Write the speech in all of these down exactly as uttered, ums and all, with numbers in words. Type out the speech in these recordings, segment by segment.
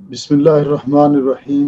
بسم اللہ الرحمن الرحیم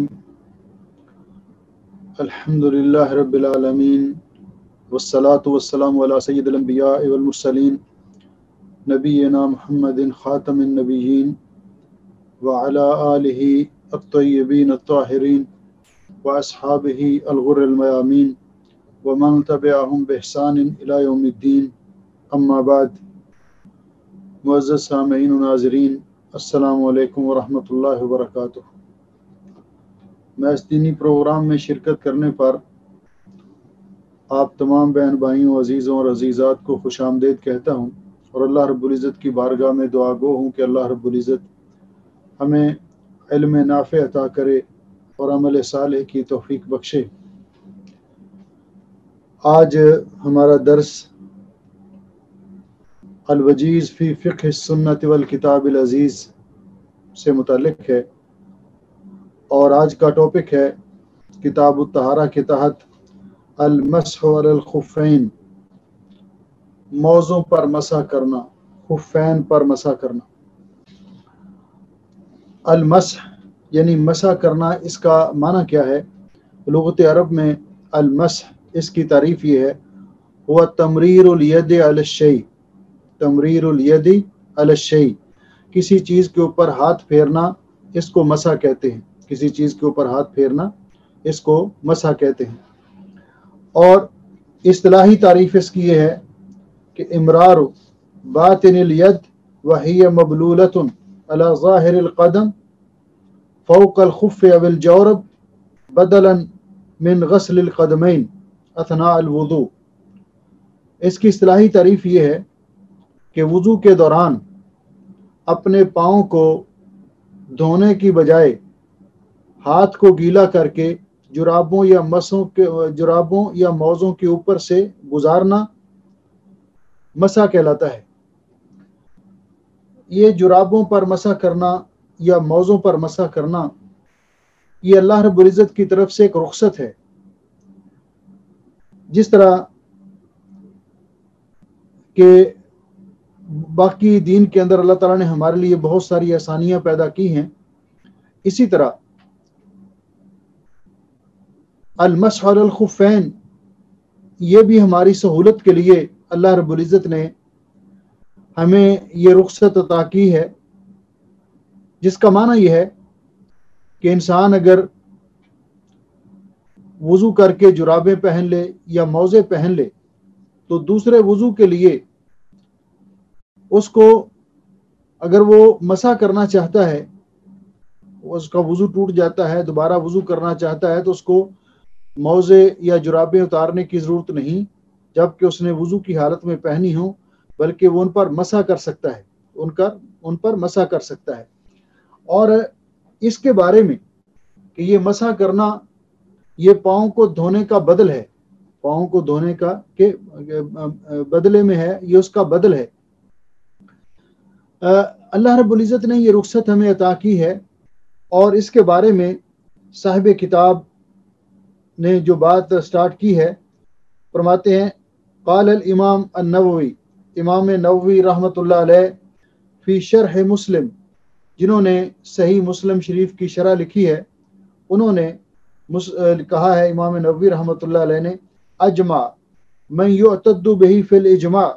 الحمد للہ رب العالمین والصلاة والسلام علی سید الانبیاء والمرسلین نبینا محمد خاتم النبیین وعلی آلہ الطیبین الطاہرین واصحابہ الغر المیامین ومن تبعہم بإحسان الی یوم الدین. اما بعد. معزز سامعین و ناظرین، السلام علیکم ورحمۃ اللہ وبرکاتہ. میں اس دینی پروگرام میں شرکت کرنے پر آپ تمام بہن بھائیوں، عزیزوں اور عزیزات کو خوش آمدید کہتا ہوں، اور اللہ رب العزت کی بارگاہ میں دعا گو ہوں کہ اللہ رب العزت ہمیں علم نافع عطا کرے اور عمل صالح کی توفیق بخشے. آج ہمارا درس الوجیز فی فقہ السنت والکتاب العزیز سے متعلق ہے، اور آج کا ٹاپک ہے کتاب الطہارہ کے تحت المسح علی الخفین، موزوں پر مسح کرنا، خفین پر مسح کرنا. المسح یعنی مسح کرنا، اس کا معنی کیا ہے؟ لغت عرب میں المسح، اس کی تعریف یہ ہے، وہ تمریر الید علی الشیء، تمریر الید علی الشیء، کسی چیز کے اوپر ہاتھ پھیرنا، اس کو مسح کہتے ہیں. کسی چیز کے اوپر ہاتھ پھیرنا، اس کو مسح کہتے ہیں. اور اصطلاحی تعریف اس کی یہ ہے کہ امرار باطن الید وہی مبلولۃ علی ظاہر القدم فوق الخف او الجورب بدلا من غسل القدمین اثناء الوضوء. اس کی اصطلاحی تعریف یہ ہے کہ وضو کے دوران اپنے پاؤں کو دھونے کی بجائے ہاتھ کو گیلا کر کے جرابوں یا مسوں کے جرابوں یا موزوں کے اوپر سے گزارنا مسح کہلاتا ہے. یہ جرابوں پر مسح کرنا یا موزوں پر مسح کرنا، یہ اللہ رب العزت کی طرف سے ایک رخصت ہے. جس طرح کہ باقی دین کے اندر اللہ تعالیٰ نے ہمارے لیے بہت ساری آسانیاں پیدا کی ہیں، اسی طرح المسح علی الخفین یہ بھی ہماری سہولت کے لیے اللہ رب العزت نے ہمیں یہ رخصت عطا کی ہے، جس کا معنی یہ ہے کہ انسان اگر وضو کر کے جرابیں پہن لے یا موزے پہن لے تو دوسرے وضو کے لیے اس کو اگر وہ مسح کرنا چاہتا ہے، اس کا وضو ٹوٹ جاتا ہے، دوبارہ وضو کرنا چاہتا ہے، تو اس کو موزے یا جرابیں اتارنے کی ضرورت نہیں جبکہ اس نے وضو کی حالت میں پہنی ہوں، بلکہ وہ ان پر مسح کر سکتا ہے، ان کا ان پر مسح کر سکتا ہے. اور اس کے بارے میں کہ یہ مسح کرنا یہ پاؤں کو دھونے کا بدل ہے، پاؤں کو دھونے کا کہ بدلے میں ہے، یہ اس کا بدل ہے. اللہ رب العزت نے یہ رخصت ہمیں عطا کی ہے، اور اس کے بارے میں صاحب کتاب نے جو بات سٹارٹ کی ہے، فرماتے ہیں قال الامام النووی، امام نووی رحمۃ اللہ علیہ فی شرح مسلم، جنہوں نے صحیح مسلم شریف کی شرح لکھی ہے، انہوں نے کہا ہے امام نووی رحمۃ اللہ علیہ نے، اجمع من یعتد بہ فی الاجماع،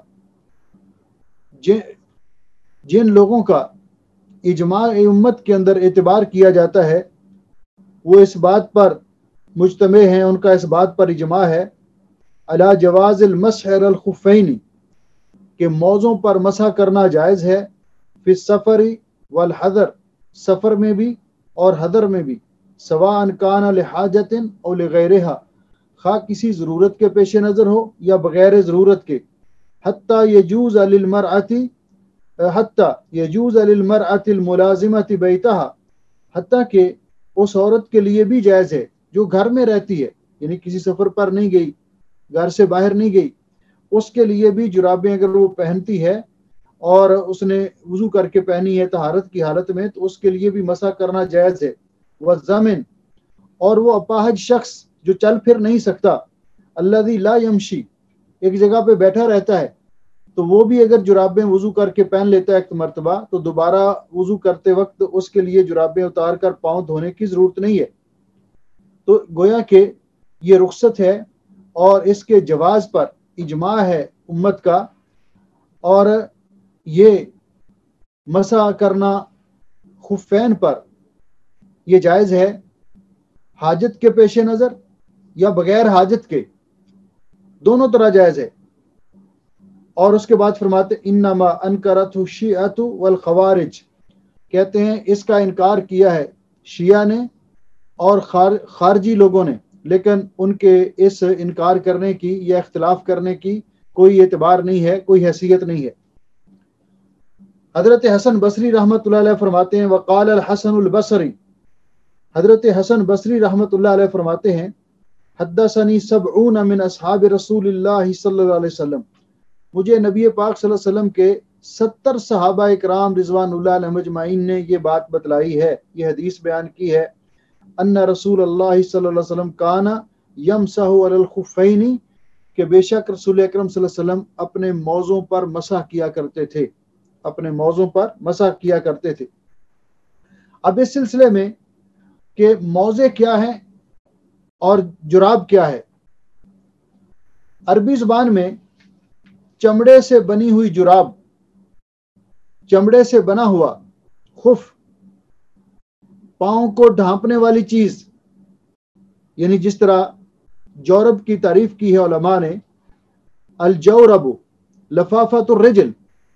جن لوگوں کا اجماع امت کے اندر اعتبار کیا جاتا ہے وہ اس بات پر مجتمع ہیں، ان کا اس بات پر اجماع ہے، علی جواز المسح علی الخفین، کہ موزوں پر مسح کرنا جائز ہے، فی السفر والحضر، سفر میں بھی اور حضر میں بھی، سواء کان لحاجت او لغیرہا، خواہ کسی ضرورت کے پیش نظر ہو یا بغیر ضرورت کے، حتی یجوز للمرأۃ حتی یجوز للمرأۃ الملازمۃ بیتہا، حتیٰ کہ اس عورت کے لیے بھی جائز ہے جو گھر میں رہتی ہے، یعنی کسی سفر پر نہیں گئی، گھر سے باہر نہیں گئی، اس کے لیے بھی جرابیں اگر وہ پہنتی ہے اور اس نے وضو کر کے پہنی ہے طہارت کی حالت میں، تو اس کے لیے بھی مسح کرنا جائز ہے. والضامن، اور وہ اپاہج شخص جو چل پھر نہیں سکتا، الذی لا یمشی، ایک جگہ پہ بیٹھا رہتا ہے تو وہ بھی اگر جرابیں وضو کر کے پہن لیتا ہے ایک مرتبہ تو دوبارہ وضو کرتے وقت اس کے لیے جرابیں اتار کر پاؤں دھونے کی ضرورت نہیں ہے۔ تو گویا کہ یہ رخصت ہے اور اس کے جواز پر اجماع ہے امت کا، اور یہ مسح کرنا خفین پر یہ جائز ہے حاجت کے پیش نظر یا بغیر حاجت کے، دونوں طرح جائز ہے۔ اور اس کے بعد فرماتے انما انکرت الشیعۃ والخوارج، کہتے ہیں اس کا انکار کیا ہے شیعہ نے اور خارجی لوگوں نے، لیکن ان کے اس انکار کرنے کی یا اختلاف کرنے کی کوئی اعتبار نہیں ہے، کوئی حیثیت نہیں ہے۔ حضرت حسن بصری رحمۃ اللہ علیہ فرماتے ہیں وقال الحسن البصری، حضرت حسن بصری رحمۃ اللہ علیہ فرماتے ہیں حدثنی سبعون من اصحاب رسول اللہ صلی اللہ علیہ وسلم، مجھے نبی پاک صلی اللہ علیہ وسلم کے ستر صحابہ اکرام رضوان اللہ علیہم اجمعین نے یہ بات بتلائی ہے، یہ حدیث بیان کی ہے، ان رسول اللہ صلی اللہ علیہ وسلم کان یمسح علی الخفین، کہ بے شک رسول اکرم صلی اللہ علیہ وسلم اپنے موزوں پر مسح کیا کرتے تھے، اپنے موزوں پر مسح کیا کرتے تھے۔ اب اس سلسلے میں کہ موزے کیا ہیں اور جراب کیا ہے، عربی زبان میں چمڑے سے بنی ہوئی جراب، چمڑے سے بنا ہوا خف، پاؤں کو ڈھانپنے والی چیز، یعنی جس طرح جورب کی تعریف کی ہے علماء نے، الجورب لفافۃ الرجل،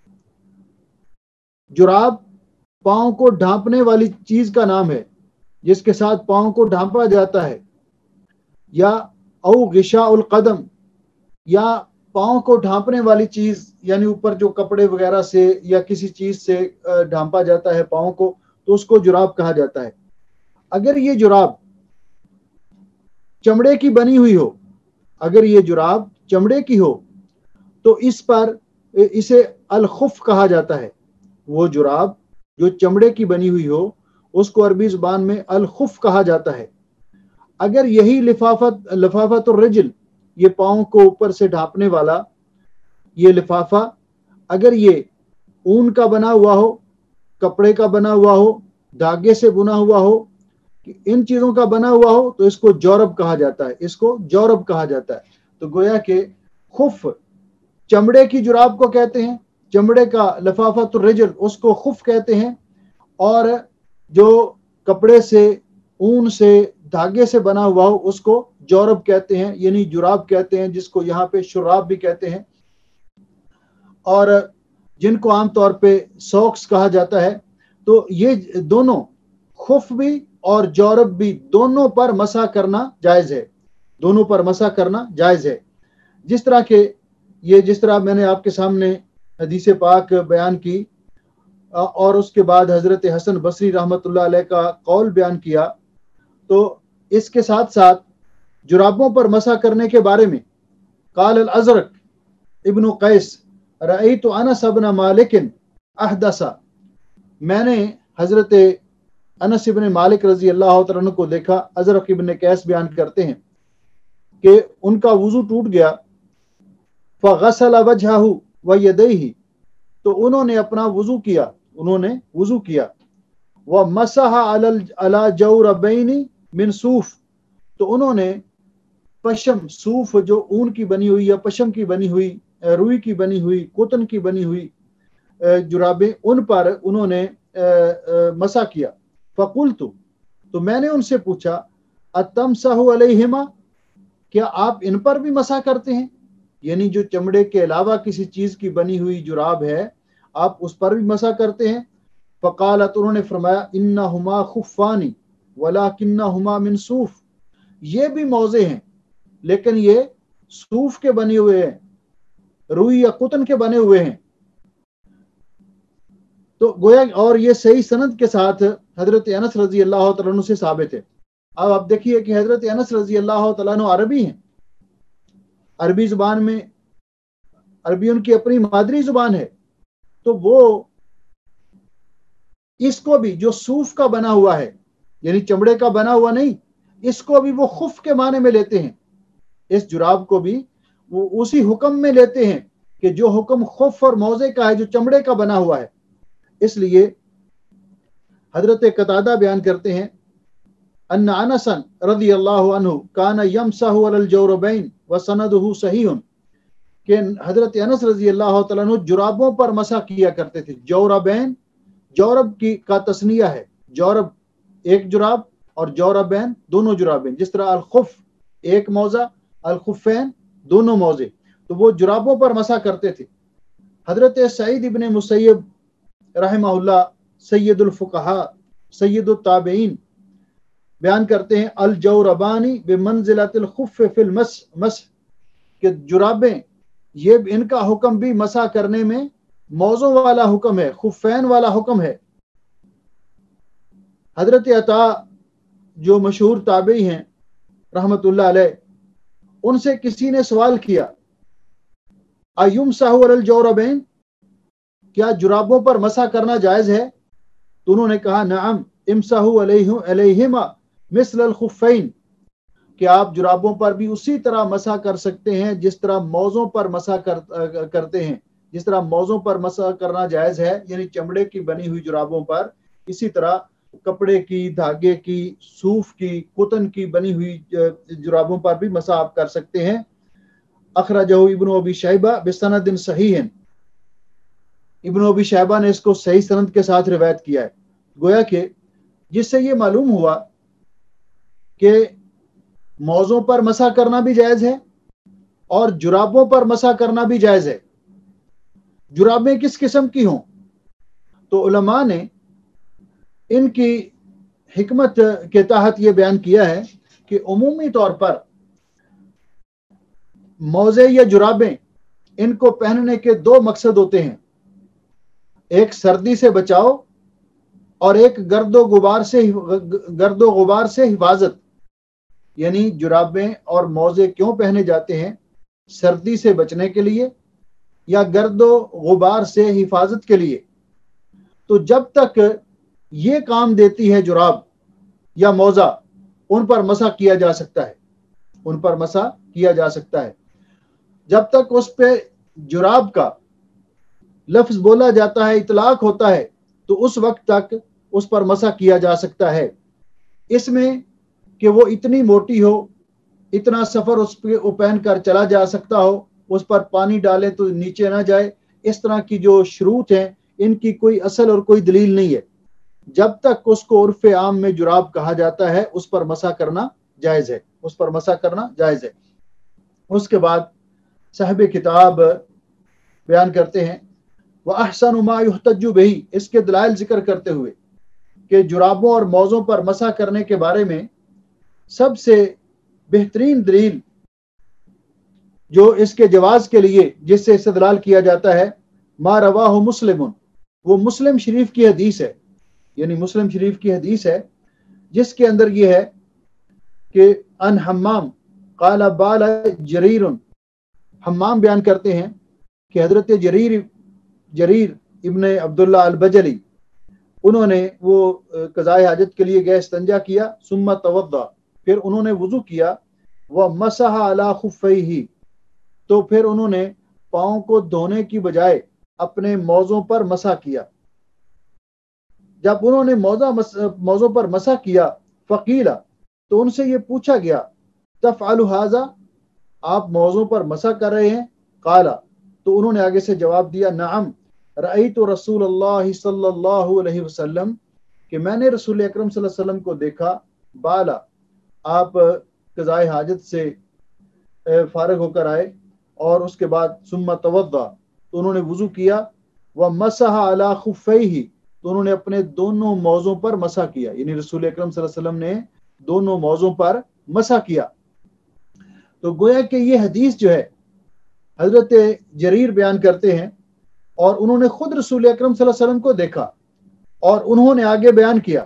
جراب پاؤں کو ڈھانپنے والی چیز کا نام ہے جس کے ساتھ پاؤں کو ڈھانپا جاتا ہے، یا او غشاء القدم، یا پاؤں کو ڈھانپنے والی چیز یعنی اوپر جو کپڑے وغیرہ سے یا کسی چیز سے ڈھانپا جاتا ہے پاؤں کو، تو اس کو جراب کہا جاتا ہے۔ اگر یہ جراب چمڑے کی بنی ہوئی ہو، اگر یہ جراب چمڑے کی ہو تو اس پر اسے الخف کہا جاتا ہے۔ وہ جراب جو چمڑے کی بنی ہوئی ہو اس کو عربی زبان میں الخف کہا جاتا ہے۔ اگر یہی لفافت لفافت الرجل، یہ پاؤں کو اوپر سے ڈھانپنے والا یہ لفافہ، اگر یہ اون کا بنا ہوا ہو، کپڑے کا بنا ہوا ہو، دھاگے سے بنا ہوا ہو، ان چیزوں کا بنا ہوا ہو تو اس کو جورب کہا جاتا ہے، اس کو جورب کہا جاتا ہے۔ تو گویا کہ خف چمڑے کی جراب کو کہتے ہیں، چمڑے کا لفافت الرجل اس کو خف کہتے ہیں، اور جو کپڑے سے، اون سے، دھاگے سے بنا ہوا ہو اس کو جورب کہتے ہیں، یعنی جراب کہتے ہیں، جس کو یہاں پہ شراب بھی کہتے ہیں، اور جن کو عام طور پہ سوکس کہا جاتا ہے۔ تو یہ دونوں خف بھی اور جورب بھی دونوں پر مسح کرنا جائز ہے، دونوں پر مسح کرنا جائز ہے۔ جس طرح کہ یہ جس طرح میں نے آپ کے سامنے حدیث پاک بیان کی اور اس کے بعد حضرت حسن بصری رحمۃ اللہ علیہ کا قول بیان کیا، تو اس کے ساتھ ساتھ جرابوں پر مسح کرنے کے بارے میں قال الازرق ابن قیس رأیت انس بن مالک احدث، میں نے حضرت انس ابن مالک رضی اللہ تعالیٰ عنہ کو دیکھا، ازرق ابن قیس بیان کرتے ہیں کہ ان کا وضو ٹوٹ گیا، فغسل وجہہ ویدیہ، تو انہوں نے اپنا وضو کیا، انہوں نے وضو کیا، ومسح علی جوربین من صوف، تو انہوں نے پشم، صوف جو اون کی بنی ہوئی یا پشم کی بنی ہوئی، روئی کی بنی ہوئی، کوٹن کی بنی ہوئی جرابیں، ان پر انہوں نے مسح کیا۔ فقلت، تو میں نے ان سے پوچھا اتمسح علیہما، کیا آپ ان پر بھی مسح کرتے ہیں؟ یعنی جو چمڑے کے علاوہ کسی چیز کی بنی ہوئی جراب ہے آپ اس پر بھی مسح کرتے ہیں؟ فقالت، انہوں نے فرمایا انہما خفانی ولکنہما من صوف، یہ بھی موزے ہیں لیکن یہ صوف کے بنے ہوئے ہیں، روئی یا قطن کے بنے ہوئے ہیں۔ تو گویا اور یہ صحیح سند کے ساتھ حضرت انس رضی اللہ تعالیٰ عنہ سے ثابت ہے۔ اب آپ دیکھیے کہ حضرت انس رضی اللہ تعالیٰ عنہ عربی ہیں، عربی زبان میں، عربی ان کی اپنی مادری زبان ہے، تو وہ اس کو بھی جو صوف کا بنا ہوا ہے، یعنی چمڑے کا بنا ہوا نہیں، اس کو بھی وہ خف کے معنی میں لیتے ہیں، اس جراب کو بھی وہ اسی حکم میں لیتے ہیں کہ جو حکم خف اور موزے کا ہے جو چمڑے کا بنا ہوا ہے، اس لیے حضرت قتادہ بیان کرتے ہیں ان انس رضی اللہ عنہ کان یمسح علی الجوربین وسندہ صحیح، کہ حضرت انس رضی اللہ تعالیٰ عنہ جرابوں پر مسح کیا کرتے تھے۔ جوربین، جورب کی کا تسنیہ ہے، جورب ایک جراب اور جوربین دونوں جرابین، جس طرح الخف ایک موزہ، الخفین دونوں موزے، تو وہ جرابوں پر مسح کرتے تھے۔ حضرت سعید ابن مسیب رحمہ اللہ سید الفقہاء سید التابعین بیان کرتے ہیں الجوربانی بمنزلۃ الخف فی المسح، مسح کہ جرابیں یہ ان کا حکم بھی مسح کرنے میں موزوں والا حکم ہے، خفین والا حکم ہے۔ حضرت عطا جو مشہور تابعی ہیں رحمت اللہ علیہ، ان سے کسی نے سوال کیا ایمسح علی الجوربین، کیا جرابوں پر مسح کرنا جائز ہے؟ تو انہوں نے کہا نعم امسحوا علیہما مثل الخفین، کہ آپ جرابوں پر بھی اسی طرح مسح کر سکتے ہیں جس طرح موزوں پر مسح کر کرتے ہیں، جس طرح موزوں پر مسح کرنا جائز ہے یعنی چمڑے کی بنی ہوئی جرابوں پر، اسی طرح کپڑے کی، دھاگے کی، صوف کی، قطن کی بنی ہوئی جرابوں پر بھی مسح آپ کر سکتے ہیں۔ اخرجہ ابن ابی شیبہ بسند صحیح، ابن ابی شیبہ نے اس کو صحیح سند کے ساتھ روایت کیا ہے۔ گویا کہ جس سے یہ معلوم ہوا کہ موزوں پر مسح کرنا بھی جائز ہے اور جرابوں پر مسح کرنا بھی جائز ہے۔ جرابیں کس قسم کی ہوں؟ تو علماء نے ان کی حکمت کے تحت یہ بیان کیا ہے کہ عمومی طور پر موزے یا جرابیں ان کو پہننے کے دو مقصد ہوتے ہیں، ایک سردی سے بچاؤ اور ایک گرد و غبار سے گرد و غبار سے حفاظت۔ یعنی جرابیں اور موزے کیوں پہنے جاتے ہیں؟ سردی سے بچنے کے لیے یا گرد و غبار سے حفاظت کے لیے۔ تو جب تک یہ کام دیتی ہے جراب یا موزہ، ان پر مسح کیا جا سکتا ہے، ان پر مسح کیا جا سکتا ہے۔ جب تک اس پہ جراب کا لفظ بولا جاتا ہے، اطلاق ہوتا ہے، تو اس وقت تک اس پر مسح کیا جا سکتا ہے۔ اس میں کہ وہ اتنی موٹی ہو، اتنا سفر اس پہ پہن کر چلا جا سکتا ہو، اس پر پانی ڈالیں تو نیچے نہ جائے، اس طرح کی جو شروط ہیں ان کی کوئی اصل اور کوئی دلیل نہیں ہے۔ جب تک اس کو عرف عام میں جراب کہا جاتا ہے، اس پر مسح کرنا جائز ہے، اس پر مسح کرنا جائز ہے۔ اس کے بعد صاحب کتاب بیان کرتے ہیں وَأَحْسَنُ مَا يُحْتَجُّ بِهِ، اس کے دلائل ذکر کرتے ہوئے کہ جرابوں اور موزوں پر مسح کرنے کے بارے میں سب سے بہترین دلیل جو اس کے جواز کے لیے جس سے استدلال کیا جاتا ہے ما رواہ مسلم، وہ مسلم شریف کی حدیث ہے، یعنی مسلم شریف کی حدیث ہے جس کے اندر یہ ہے کہ ان حمام قال بال جریر، حمام بیان کرتے ہیں کہ حضرت جریر جریر ابن عبداللہ البجلی انہوں نے وہ قضائے حاجت کے لیے گئے، استنجا کیا، ثم توضا، پھر انہوں نے وضو کیا، ومسح علی خفیہ، تو پھر انہوں نے پاؤں کو دھونے کی بجائے اپنے موزوں پر مسح کیا۔ جب انہوں نے موزہ موزوں پر مسح کیا فقیلا، تو ان سے یہ پوچھا گیا تفعل ھذا، آپ موزوں پر مسح کر رہے ہیں؟ قالا، تو انہوں نے آگے سے جواب دیا نعم رأیت رسول اللہ صلی اللہ علیہ وسلم، کہ میں نے رسول اکرم صلی اللہ علیہ وسلم کو دیکھا، بالا، آپ قضائے حاجت سے فارغ ہو کر آئے اور اس کے بعد ثم توضا، تو انہوں نے وضو کیا، ومسح علی خفیہ، تو انہوں نے اپنے دونوں موزوں پر مسح کیا، یعنی رسول اکرم صلی اللہ علیہ وسلم نے دونوں موزوں پر مسح کیا۔ تو گویا کہ یہ حدیث جو ہے حضرت جریر بیان کرتے ہیں اور انہوں نے خود رسول اکرم صلی اللہ علیہ وسلم کو دیکھا اور انہوں نے آگے بیان کیا۔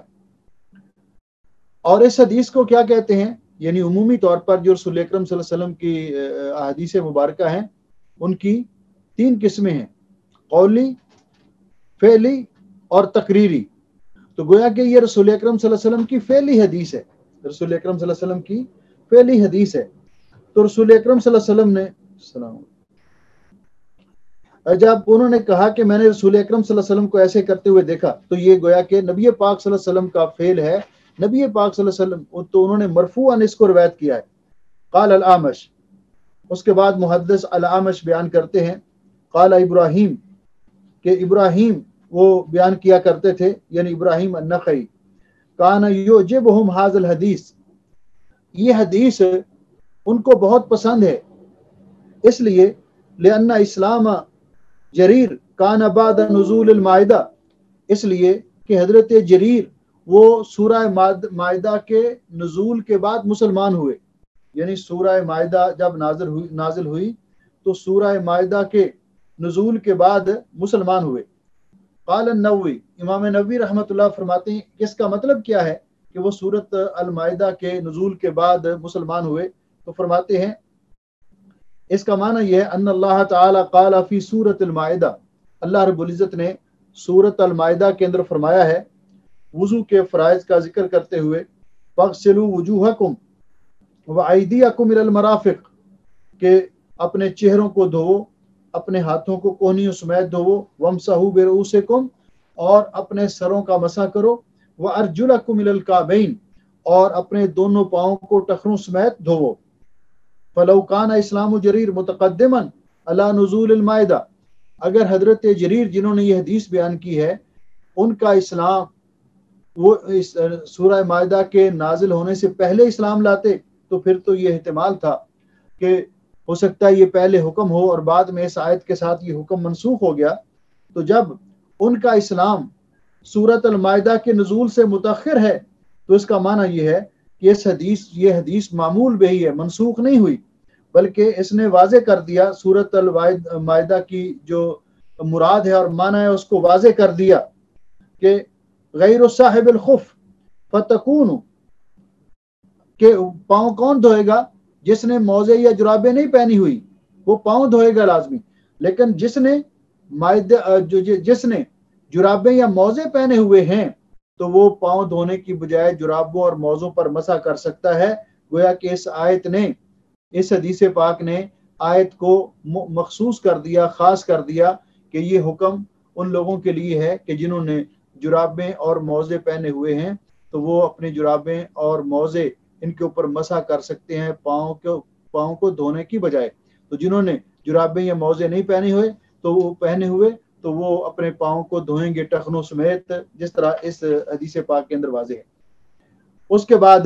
اور اس حدیث کو کیا کہتے ہیں؟ یعنی عمومی طور پر جو رسول اکرم صلی اللہ علیہ وسلم کی احادیث مبارکہ ہیں ان کی تین قسمیں ہیں، قولی، فعلی اور تقریری۔ تو گویا کہ یہ رسول اکرم صلی اللہ علیہ وسلم کی فعلی حدیث ہے، رسول اکرم صلی اللہ علیہ وسلم کی فعلی حدیث ہے۔ تو رسول اکرم صلی اللہ علیہ وسلم نے السلام جب انہوں نے کہا کہ میں نے رسول اکرم صلی اللہ علیہ وسلم کو ایسے کرتے ہوئے دیکھا، تو یہ گویا کہ نبی پاک صلی اللہ علیہ وسلم کا فعل ہے، نبی پاک صلی اللہ علیہ وسلم، تو انہوں نے مرفوعاً اس کو روایت کیا ہے۔ قال الاعمش، اس کے بعد محدث الاعمش بیان کرتے ہیں، قال ابراہیم، کہ ابراہیم وہ بیان کیا کرتے تھے، یعنی ابراہیم النخعی، کان یعجبہم ھذا الحدیث، یہ حدیث ان کو بہت پسند ہے، اس لیے لأن اسلام جریر کان بعد نزول المائدہ، اس لیے کہ حضرت جریر وہ سورہ مائدہ کے نزول کے بعد مسلمان ہوئے، یعنی سورہ مائدہ جب نازل ہوئی نازل ہوئی تو سورہ مائدہ کے نزول کے بعد مسلمان ہوئے۔ قال النووی، امام نووی رحمۃ اللہ فرماتے ہیں اس کا مطلب کیا ہے کہ وہ سورت المائدہ کے نزول کے بعد مسلمان ہوئے، تو فرماتے ہیں اس کا معنی یہ ہے ان اللہ تعالی قال فی سورۃ المائدہ، اللہ رب العزت نے سورت المائدہ کے اندر فرمایا ہے وضو کے فرائض کا ذکر کرتے ہوئے، فاغسلوا وجوہکم وایدیکم الی المرافق، کہ اپنے چہروں کو دھوو، اپنے ہاتھوں کو کونیوں سمیت دھوو، وامسحوا برؤوسکم، اور اپنے سروں کا مسح کرو، وارجلکم الی الکعبین، اور اپنے دونوں پاؤں کو ٹخنوں سمیت دھوو۔ فلو کان اسلام جریر متقدما علی نزول المائدہ، اگر حضرت جریر جنہوں نے یہ حدیث بیان کی ہے ان کا اسلام وہ اس سورہ مائدہ کے نازل ہونے سے پہلے اسلام لاتے، تو پھر تو یہ احتمال تھا کہ ہو سکتا ہے یہ پہلے حکم ہو اور بعد میں اس آیت کے ساتھ یہ حکم منسوخ ہو گیا۔ تو جب ان کا اسلام سورۃ المائدہ کے نزول سے متأخر ہے تو اس کا معنی یہ ہے کہ اس حدیث یہ حدیث معمول بہی ہے، منسوخ نہیں ہوئی، بلکہ اس نے واضح کر دیا سورۃ المائدہ کی جو مراد ہے اور معنی ہے اس کو واضح کر دیا کہ غیر صاحب الخف فتکون، کہ پاؤں کون دھوئے گا؟ جس نے موزے یا جرابیں نہیں پہنی ہوئی وہ پاؤں دھوئے گا لازمی، لیکن جس نے مائدہ جو جس نے جرابیں یا موزے پہنے ہوئے ہیں تو وہ پاؤں دھونے کی بجائے جرابوں اور موزوں پر مسح کر سکتا ہے۔ گویا کہ اس آیت نے اس حدیث پاک نے آیت کو مخصوص کر دیا، خاص کر دیا کہ یہ حکم ان لوگوں کے لیے ہے کہ جنہوں نے جرابیں اور موزے پہنے ہوئے ہیں تو وہ اپنی جرابیں اور موزے ان کے اوپر مسح کر سکتے ہیں پاؤں کو پاؤں کو دھونے کی بجائے۔ تو جنہوں نے جرابیں یا موزے نہیں پہنے ہوئے تو وہ پہنے ہوئے تو وہ اپنے پاؤں کو دھوئیں گے ٹخنوں سمیت، جس طرح اس حدیث پاک کے اندر واضح ہے۔ اس کے بعد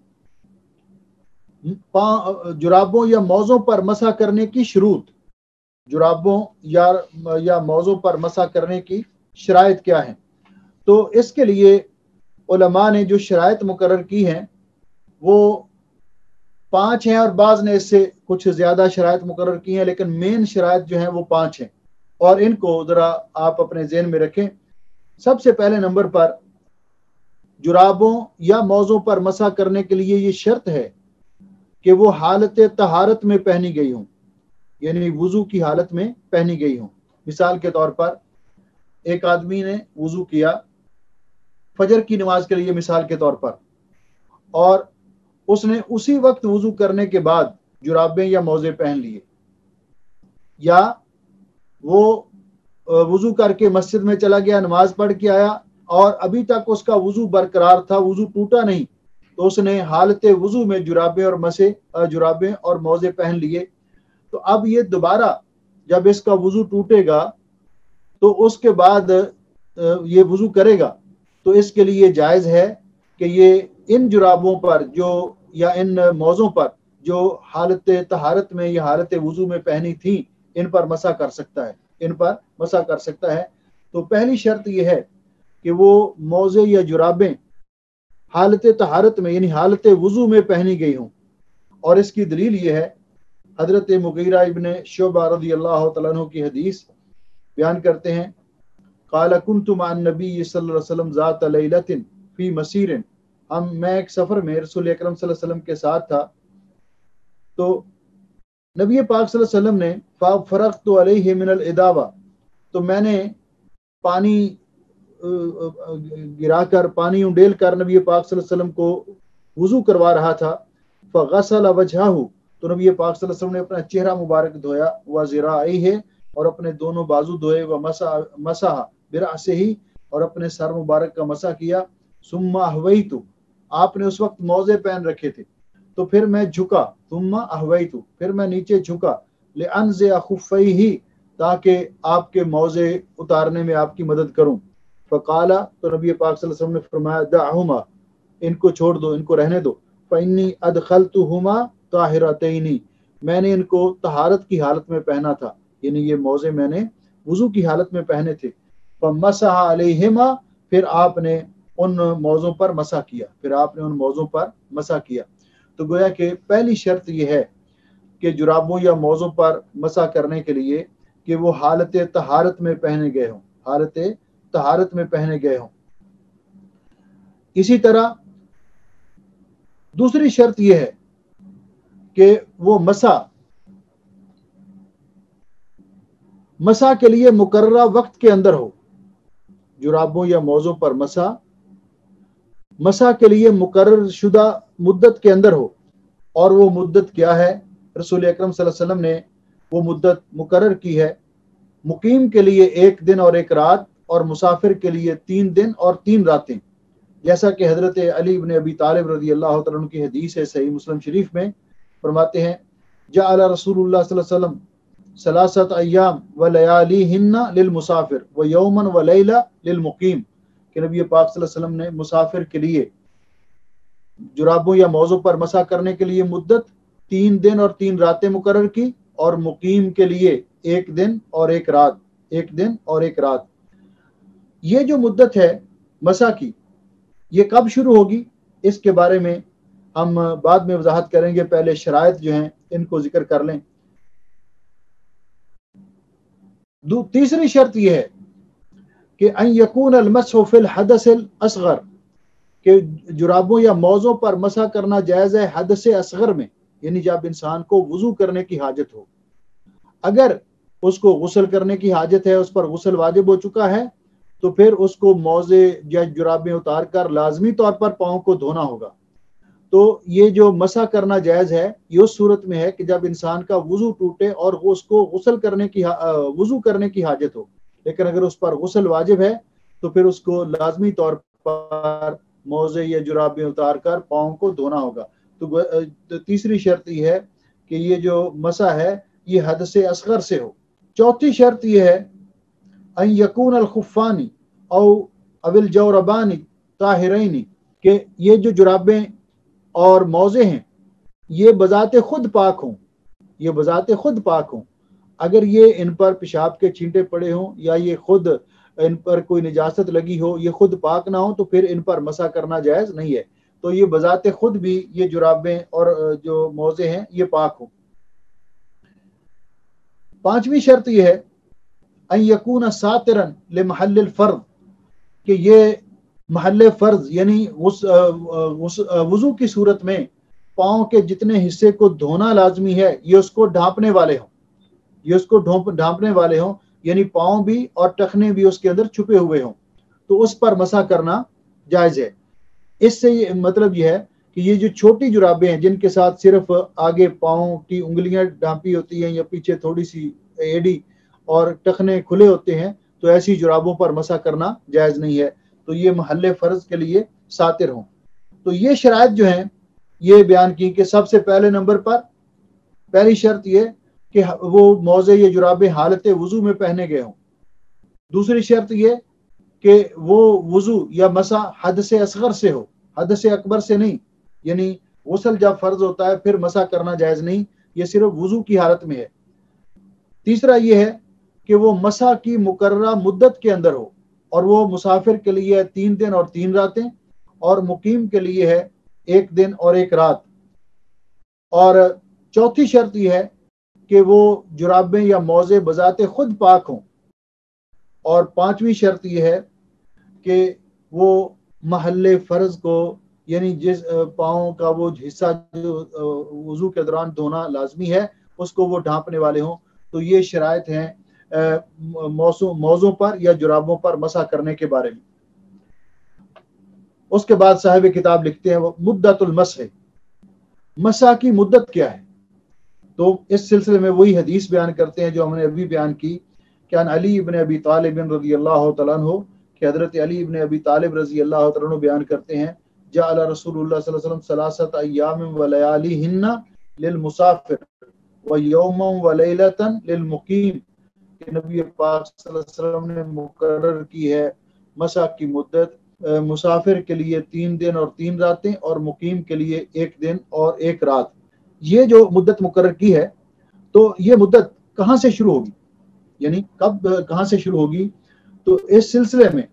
جرابوں یا موزوں پر مسح کرنے کی شروط، جرابوں یا یا موزوں پر مسح کرنے کی شرائط کیا ہیں؟ تو اس کے لیے علماء نے جو شرائط مقرر کی ہیں وہ پانچ ہیں، اور بعض نے اس سے کچھ زیادہ شرائط مقرر کی ہیں، لیکن مین شرائط جو ہیں وہ پانچ ہیں، اور ان کو ذرا آپ اپنے ذہن میں رکھیں۔ سب سے پہلے نمبر پر جرابوں یا موزوں پر مسح کرنے کے لیے یہ شرط ہے کہ وہ حالت طہارت میں پہنی گئی ہوں، یعنی وضو کی حالت میں پہنی گئی ہوں۔ مثال کے طور پر ایک آدمی نے وضو کیا فجر کی نماز کے لیے مثال کے طور پر، اور اس نے اسی وقت وضو کرنے کے بعد جرابیں یا موزے پہن لیے، یا وہ وضو کر کے مسجد میں چلا گیا، نماز پڑھ کے آیا اور ابھی تک اس کا وضو برقرار تھا، وضو ٹوٹا نہیں، تو اس نے حالت وضو میں جرابیں اور مسے جرابیں اور موزے پہن لیے۔ تو اب یہ دوبارہ جب اس کا وضو ٹوٹے گا تو اس کے بعد یہ وضو کرے گا، تو اس کے لیے جائز ہے کہ یہ ان جرابوں پر جو یا ان موزوں پر جو حالت طہارت میں یا حالت وضو میں پہنی تھی ان پر مسح کر سکتا ہے ان پر مسح کر سکتا ہے تو پہلی شرط یہ ہے کہ وہ موزے یا جرابیں حالت طہارت میں یعنی حالت وضو میں پہنی گئی ہوں، اور اس کی دلیل یہ ہے حضرت مغیرہ ابن شعبہ رضی اللہ تعالیٰ عنہ کی حدیث بیان کرتے ہیں، قال كنت مع النبي صلی اللہ علیہ وسلم ذات لیلۃ فی مسیر، ہم میں ایک سفر میں رسول اکرم صلی اللہ علیہ وسلم کے ساتھ تھا، تو نبی پاک صلی اللہ علیہ وسلم نے ففرغت علیہ من الاداوہ، تو میں نے پانی گرا کر پانی انڈیل کر نبی پاک صلی اللہ علیہ وسلم کو وضو کروا رہا تھا، فغسل وجہہ، تو نبی پاک صلی اللہ علیہ وسلم نے اپنا چہرہ مبارک دھویا، وذراعیہ، اور اپنے دونوں بازو دھوئے، و مسح مسح برأسہ اور اپنے سر مبارک کا مسح کیا، ثم احویت آپ نے اس وقت موزے پہن رکھے تھے، تو پھر میں جھکا، ثم احویت پھر میں نیچے جھکا، لانزع خفیہ تاکہ آپ کے موزے اتارنے میں آپ کی مدد کروں، فقال تو نبی پاک صلی اللہ علیہ وسلم نے فرمایا دعہما ان کو چھوڑ دو، ان کو رہنے دو، فانی ادخلتہما طاہرتین میں نے ان کو طہارت کی حالت میں پہنا تھا، یعنی یہ موزے میں نے وضو کی حالت میں پہنے تھے، فمسح علیہما پھر آپ نے ان موزوں پر مسح کیا، پھر آپ نے ان موزوں پر مسح کیا۔ تو گویا کہ پہلی شرط یہ ہے کہ جرابوں یا موزوں پر مسح کرنے کے لیے کہ وہ حالت طہارت میں پہنے گئے ہوں، حالت طہارت میں پہنے گئے ہوں۔ اسی طرح دوسری شرط یہ ہے کہ وہ مسح مسح کے لیے مقررہ وقت کے اندر ہو، جرابوں یا موزوں پر مسح مسح کے لیے مقرر شدہ مدت کے اندر ہو، اور وہ مدت کیا ہے؟ رسول اکرم صلی اللہ علیہ وسلم نے وہ مدت مقرر کی ہے، مقیم کے لیے ایک دن اور ایک رات، اور مسافر کے لیے تین دن اور تین راتیں، جیسا کہ حضرت علی بن ابی طالب رضی اللہ تعالیٰ عنہ کی حدیث ہے صحیح مسلم شریف میں، فرماتے ہیں جعل رسول اللہ صلی اللہ علیہ وسلم ثلاثت ایام و لیالیہن للمسافر و یوما و لیلہ للمقیم، کہ نبی پاک صلی اللہ علیہ وسلم نے مسافر کے لیے جرابوں یا موزوں پر مسح کرنے کے لیے مدت تین دن اور تین راتیں مقرر کی، اور مقیم کے لیے ایک دن اور ایک رات ایک دن اور ایک رات۔ یہ جو مدت ہے مسح کی، یہ کب شروع ہوگی اس کے بارے میں ہم بعد میں وضاحت کریں گے، پہلے شرائط جو ہیں ان کو ذکر کر لیں۔ تیسری شرط یہ ہے کہ ان یکون المسح فی الحدث الاصغر، کہ جرابوں یا موزوں پر مسح کرنا جائز ہے حدث اصغر میں، یعنی جب انسان کو وضو کرنے کی حاجت ہو۔ اگر اس کو غسل کرنے کی حاجت ہے، اس پر غسل واجب ہو چکا ہے، تو پھر اس کو موزے یا جرابیں اتار کر لازمی طور پر پاؤں کو دھونا ہوگا۔ تو یہ جو مسح کرنا جائز ہے یہ اس صورت میں ہے کہ جب انسان کا وضو ٹوٹے اور اس کو غسل کرنے کی وضو کرنے کی حاجت ہو، لیکن اگر اس پر غسل واجب ہے تو پھر اس کو لازمی طور پر موزے یا جرابیں اتار کر پاؤں کو دھونا ہوگا۔ تو تیسری شرط یہ ہے کہ یہ جو مسح ہے یہ حدث اصغر سے ہو۔ چوتھی شرط یہ ہے ان یکون الخفانی او او الجوربانی طاہرین، کہ یہ جو جرابیں اور موزے ہیں یہ بذات خود پاک ہوں، یہ بذات خود پاک ہوں۔ اگر یہ ان پر پیشاب کے چھینٹے پڑے ہوں یا یہ خود ان پر کوئی نجاست لگی ہو، یہ خود پاک نہ ہو، تو پھر ان پر مسح کرنا جائز نہیں ہے۔ تو یہ بذات خود بھی یہ جرابیں اور جو موزے ہیں یہ پاک ہوں۔ پانچویں شرط یہ ہے ان یکون ساترا لمحل الفرض، کہ یہ محل فرض یعنی وضو کی صورت میں پاؤں کے جتنے حصے کو دھونا لازمی ہے یہ اس کو ڈھانپنے والے ہوں، یہ اس کو ڈھانپنے والے ہوں، یعنی پاؤں بھی اور ٹخنے بھی اس کے اندر چھپے ہوئے ہوں، تو اس پر مسح کرنا جائز ہے۔ اس سے یہ مطلب یہ ہے کہ یہ جو چھوٹی جرابیں ہیں جن کے ساتھ صرف آگے پاؤں کی انگلیاں ڈھانپی ہوتی ہیں یا پیچھے تھوڑی سی ایڑی اور ٹخنے کھلے ہوتے ہیں، تو ایسی جرابوں پر مسح کرنا جائز نہیں ہے، تو یہ محل فرض کے لیے ساتر ہوں۔ تو یہ شرائط جو ہیں یہ بیان کی کہ سب سے پہلے نمبر پر پہلی شرط یہ کہ وہ موزے یا جرابیں حالت وضو میں پہنے گئے ہوں۔ دوسری شرط یہ کہ وہ وضو یا مسح حدث اصغر سے ہو، حدث اکبر سے نہیں، یعنی غسل جب فرض ہوتا ہے پھر مسح کرنا جائز نہیں، یہ صرف وضو کی حالت میں ہے۔ تیسرا یہ ہے کہ وہ مسح کی مقررہ مدت کے اندر ہو، اور وہ مسافر کے لیے تین دن اور تین راتیں، اور مقیم کے لیے ہے ایک دن اور ایک رات۔ اور چوتھی شرط یہ ہے کہ وہ جرابیں یا موزے بذات خود پاک ہوں۔ اور پانچویں شرط یہ ہے کہ وہ محل فرض کو، یعنی جس پاؤں کا وہ حصہ جو وضو کے دوران دھونا لازمی ہے اس کو وہ ڈھانپنے والے ہوں۔ تو یہ شرائط ہیں موزوں پر یا جرابوں پر مسح کرنے کے بارے میں۔ اس کے بعد صاحب کتاب لکھتے ہیں وہ مدت المسح، مسح کی مدت کیا ہے؟ تو اس سلسلے میں وہی حدیث بیان کرتے ہیں جو ہم نے ابھی بیان کی کہ ان علی ابن ابی طالب رضی اللہ تعالیٰ عنہ کہ حضرت علی ابن ابی طالب رضی اللہ تعالیٰ عنہ بیان کرتے ہیں جعل رسول اللہ صلی اللہ علیہ وسلم ثلاثت ایام و لیالیہن للمسافر و یوما و لیلتا للمقیم کہ نبی پاک صلی اللہ علیہ وسلم نے مقرر کی ہے مسح کی مدت مسافر کے لیے تین دن اور تین راتیں اور مقیم کے لیے ایک دن اور ایک رات. یہ جو مدت مقرر کی ہے تو یہ مدت کہاں سے شروع ہوگی، یعنی کب کہاں سے شروع ہوگی؟ تو اس سلسلے میں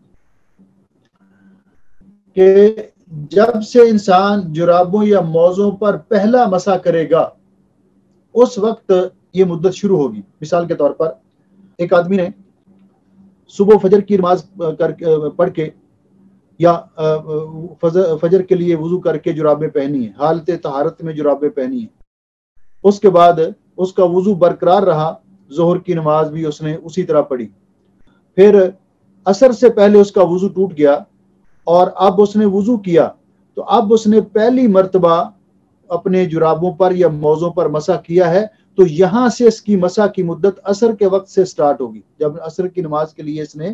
کہ جب سے انسان جرابوں یا موزوں پر پہلا مسح کرے گا اس وقت یہ مدت شروع ہوگی. مثال کے طور پر ایک آدمی نے صبح فجر کی نماز کر پڑھ کے یا فجر کے لیے وضو کر کے جرابیں پہنی ہیں، حالت طہارت میں جرابیں پہنی ہیں. اس کے بعد اس کا وضو برقرار رہا، ظہر کی نماز بھی اس نے اسی طرح پڑھی. پھر عصر سے پہلے اس کا وضو ٹوٹ گیا اور اب اس نے وضو کیا تو اب اس نے پہلی مرتبہ اپنے جرابوں پر یا موزوں پر مسح کیا ہے، تو یہاں سے اس کی مسح کی مدت عصر کے وقت سے سٹارٹ ہوگی. جب عصر کی نماز کے لیے اس نے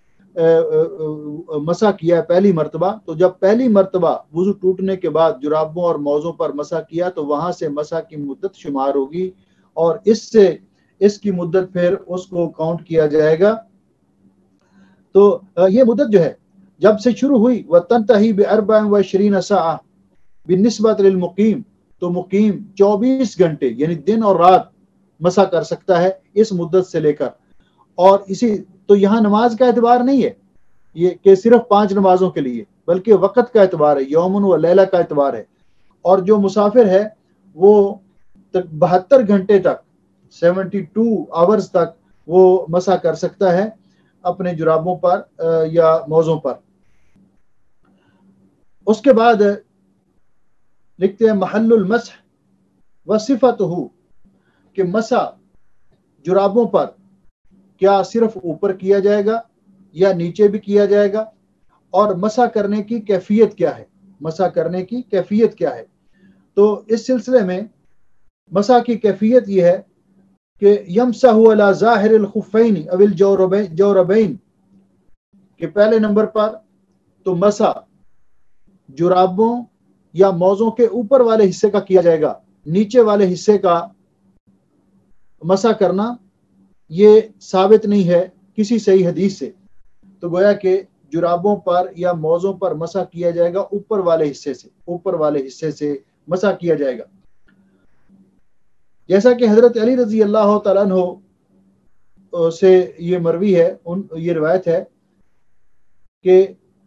مسح کیا ہے پہلی مرتبہ، تو جب پہلی مرتبہ وضو ٹوٹنے کے بعد جرابوں اور موزوں پر مسح کیا تو وہاں سے مسح کی مدت شمار ہوگی اور اس سے اس کی مدت پھر اس کو کاؤنٹ کیا جائے گا. تو یہ مدت جو ہے جب سے شروع ہوئی وَتَنْتَهِي بِأَرْبَعٍ وَعِشْرِينَ سَاعَةً بِالنِّسْبَةِ لِلْمُقِيمِ تو مقیم چوبیس گھنٹے یعنی دن اور رات مسح کر سکتا ہے اس مدت سے لے کر. اور اسی تو یہاں نماز کا اعتبار نہیں ہے یہ کہ صرف پانچ نمازوں کے لیے، بلکہ وقت کا اعتبار ہے، یومن و لیلہ کا اعتبار ہے. اور جو مسافر ہے وہ بہتر گھنٹے تک سیونٹی ٹو آورز تک وہ مسح کر سکتا ہے اپنے جرابوں پر یا موزوں پر. اس کے بعد لکھتے ہیں محل المسح وصفتہ کہ مسح جرابوں پر کیا صرف اوپر کیا جائے گا یا نیچے بھی کیا جائے گا، اور مسح کرنے کی کیفیت کیا ہے، مسح کرنے کی کیفیت کیا ہے. تو اس سلسلے میں مسح کی کیفیت یہ ہے کہ یمسح علی ظاہر الخفین او الجوربین کہ پہلے نمبر پر تو مسح جرابوں یا موزوں کے اوپر والے حصے کا کیا جائے گا، نیچے والے حصے کا مسح کرنا یہ ثابت نہیں ہے کسی صحیح حدیث سے. تو گویا کہ جرابوں پر یا موزوں پر مسح کیا جائے گا اوپر والے حصے سے اوپر والے حصے سے مسح کیا جائے گا. جیسا کہ حضرت علی رضی اللہ تعالیٰ عنہ سے یہ مروی ہے، ان یہ روایت ہے کہ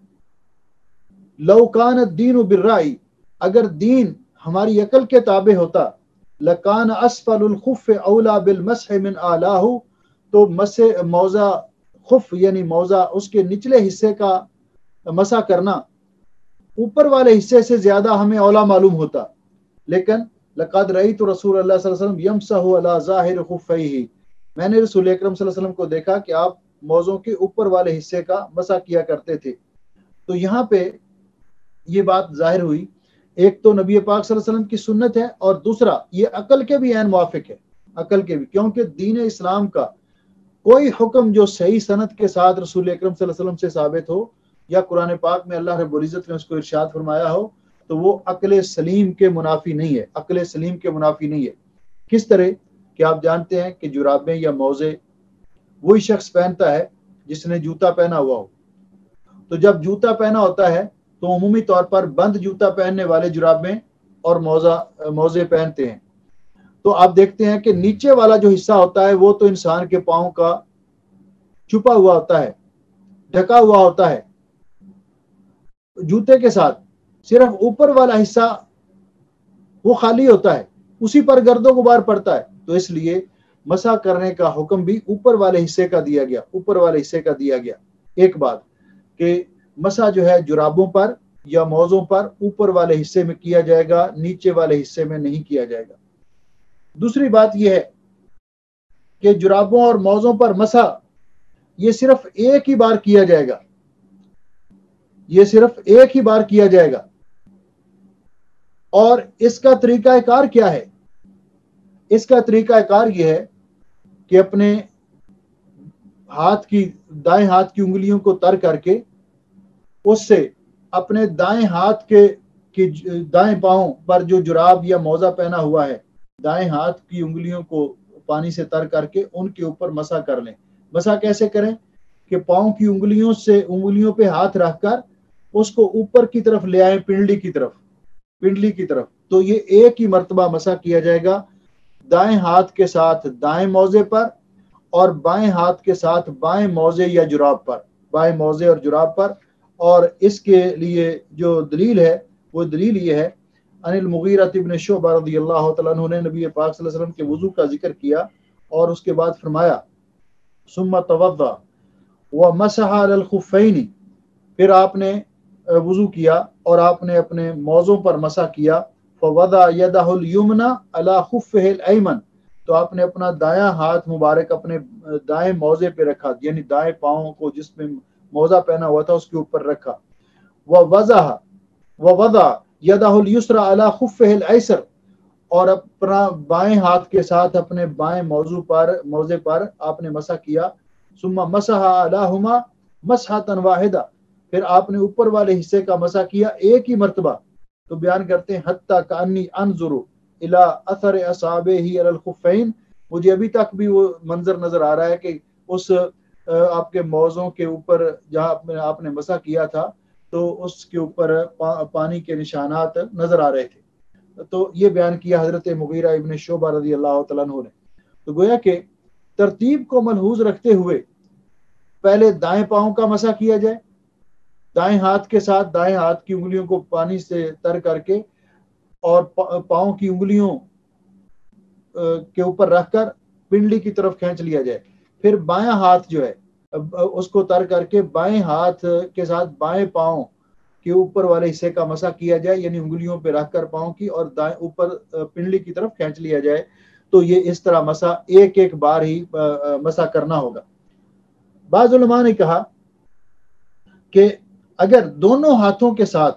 لو کان الدین بالرأی اگر دین ہماری عقل کے تابع ہوتا لکان اسفل الخف اولا بالمسح من اعلاہ تو مسح موزہ خف یعنی موزہ اس کے نچلے حصے کا مسح کرنا اوپر والے حصے سے زیادہ ہمیں اولا معلوم ہوتا. لیکن لقد رأیت رسول اللہ صلی اللہ علیہ وسلم یمسح علی ظاہر خفیہ میں نے رسول اکرم صلی اللہ علیہ وسلم کو دیکھا کہ آپ موزوں کے اوپر والے حصے کا مسح کیا کرتے تھے. تو یہاں پہ یہ بات ظاہر ہوئی ایک تو نبی پاک صلی اللہ علیہ وسلم کی سنت ہے اور دوسرا یہ عقل کے بھی عین موافق ہے، عقل کے بھی، کیونکہ دین اسلام کا کوئی حکم جو صحیح سند کے ساتھ رسول اکرم صلی اللہ علیہ وسلم سے ثابت ہو یا قرآن پاک میں اللہ رب العزت نے اس کو ارشاد فرمایا ہو تو وہ عقل سلیم کے منافی نہیں ہے، عقل سلیم کے منافی نہیں ہے. کس طرح کہ آپ جانتے ہیں کہ جرابیں یا موزے وہی شخص پہنتا ہے جس نے جوتا پہنا ہوا ہو. تو جب جوتا پہنا ہوتا ہے تو عمومی طور پر بند جوتا پہننے والے جرابیں اور موزہ موزے پہنتے ہیں. تو آپ دیکھتے ہیں کہ نیچے والا جو حصہ ہوتا ہے وہ تو انسان کے پاؤں کا چھپا ہوا ہوتا ہے، ڈھکا ہوا ہوتا ہے جوتے کے ساتھ، صرف اوپر والا حصہ وہ خالی ہوتا ہے، اسی پر گرد و غبار پڑتا ہے. تو اس لیے مسح کرنے کا حکم بھی اوپر والے حصے کا دیا گیا اوپر والے حصے کا دیا گیا. ایک بات کہ مسح جو ہے جرابوں پر یا موزوں پر اوپر والے حصے میں کیا جائے گا، نیچے والے حصے میں نہیں کیا جائے گا. دوسری بات یہ ہے کہ جرابوں اور موزوں پر مسح یہ صرف ایک ہی بار کیا جائے گا، یہ صرف ایک ہی بار کیا جائے گا. اور اس کا طریقہ کار کیا ہے؟ اس کا طریقہ کار یہ ہے کہ اپنے ہاتھ کی دائیں ہاتھ کی انگلیوں کو تر کر کے اس سے اپنے دائیں ہاتھ کے کی دائیں پاؤں پر جو جراب یا موزہ پہنا ہوا ہے دائیں ہاتھ کی انگلیوں کو پانی سے تر کر کے ان کے اوپر مسح کر لیں۔ مسح کیسے کریں کہ پاؤں کی انگلیوں سے انگلیوں پہ ہاتھ رکھ کر اس کو اوپر کی طرف لے آئیں، پنڈلی کی طرف پنڈلی کی طرف تو یہ ایک ہی مرتبہ مسح کیا جائے گا دائیں ہاتھ کے ساتھ دائیں موزے پر اور بائیں ہاتھ کے ساتھ بائیں موزے یا جراب پر بائیں موزے اور جراب پر۔ اور اس کے لیے جو دلیل ہے وہ دلیل یہ ہے ان المغیرہ ابن شعبہ رضی اللہ تعالیٰ عنہ نے نبی پاک صلی اللہ علیہ وسلم کے وضو کا ذکر کیا اور اس کے بعد فرمایا ثم توضأ ومسح علی الخفین، پھر آپ نے وضو کیا اور آپ نے اپنے موزوں پر مسح کیا، فوضع یدہ الیمنی علی خفہ الایمن، تو آپ نے اپنا دایاں ہاتھ مبارک اپنے دائیں موزے پہ رکھا، یعنی دائیں پاؤں کو جس میں موزہ پہنا ہوا تھا اس کے اوپر رکھا، ووضع ووضع یدہ الیسری علی خفہ الایسر، اور اپنا بائیں ہاتھ کے ساتھ اپنے بائیں موضوع پر موزے پر آپ نے مسح کیا، ثم مسح علیہما مسحۃ واحدہ، پھر آپ نے اوپر والے حصے کا مسح کیا ایک ہی مرتبہ۔ تو بیان کرتے ہیں حتی کانی انظر الی اثر اصابعہ علی الخفین، مجھے ابھی تک بھی وہ منظر نظر آ رہا ہے کہ اس آپ کے موزوں کے اوپر جہاں آپ نے مسح کیا تھا تو اس کے اوپر پانی کے نشانات نظر آ رہے تھے۔ تو یہ بیان کیا حضرت مغیرہ ابن شعبہ رضی اللہ تعالیٰ عنہ نے۔ تو گویا کہ ترتیب کو ملحوظ رکھتے ہوئے پہلے دائیں پاؤں کا مسح کیا جائے، دائیں ہاتھ کے ساتھ دائیں ہاتھ کی انگلیوں کو پانی سے تر کر کے اور پاؤں کی انگلیوں کے اوپر رکھ کر پنڈلی کی طرف کھینچ لیا جائے، پھر بایاں ہاتھ جو ہے اس کو تر کر کے بائیں ہاتھ کے ساتھ بائیں پاؤں کے اوپر والے حصے کا مسح کیا جائے، یعنی انگلیوں پہ رکھ کر پاؤں کی اور دائیں اوپر پنڈلی کی طرف کھینچ لیا جائے۔ تو یہ اس طرح مسح ایک ایک بار ہی مسح کرنا ہوگا۔ بعض علماء نے کہا کہ اگر دونوں ہاتھوں کے ساتھ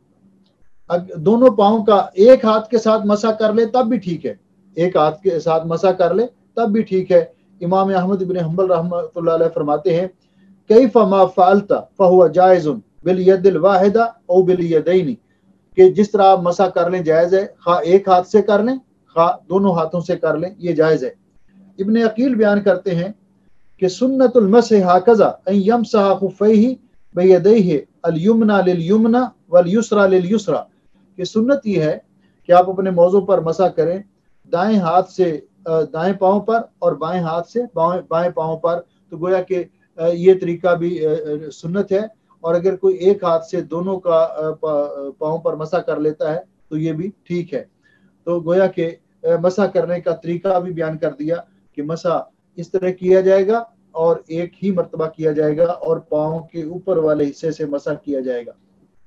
دونوں پاؤں کا ایک ہاتھ کے ساتھ مسح کر لے تب بھی ٹھیک ہے، ایک ہاتھ کے ساتھ مسح کر لے تب بھی ٹھیک ہے۔ امام احمد بن حنبل رحمۃ اللہ علیہ فرماتے ہیں کیف ما فعلت فهو جائز بالید الواحدہ او بالیدین، کہ جس طرح آپ مسح کر لیں جائز ہے، خواہ ایک ہاتھ سے کر لیں خواہ دونوں ہاتھوں سے کر لیں، یہ جائز ہے۔ ابن عقیل بیان کرتے ہیں کہ سنت المسح ہکذا ان یمسح خفیہ بیدیہ الیمنی للیمنی والیسری للیسری، کہ سنت یہ ہے کہ آپ اپنے موضوع پر مسح کریں دائیں ہاتھ سے دائیں پاؤں پر اور بائیں ہاتھ سے بائیں پاؤں پر۔ تو گویا کہ یہ طریقہ بھی سنت ہے، اور اگر کوئی ایک ہاتھ سے دونوں کا پاؤں پر مسح کر لیتا ہے تو یہ بھی ٹھیک ہے۔ تو گویا کہ مسح کرنے کا طریقہ بھی بیان کر دیا کہ مسح اس طرح کیا جائے گا اور ایک ہی مرتبہ کیا جائے گا اور پاؤں کے اوپر والے حصے سے مسح کیا جائے گا۔